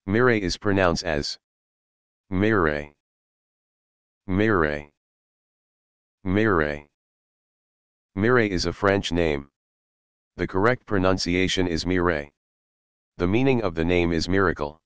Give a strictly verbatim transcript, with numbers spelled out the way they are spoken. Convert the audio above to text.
Mireille is pronounced as Mireille, Mireille, Mireille. Mireille is a French name. The correct pronunciation is Mireille. The meaning of the name is miracle.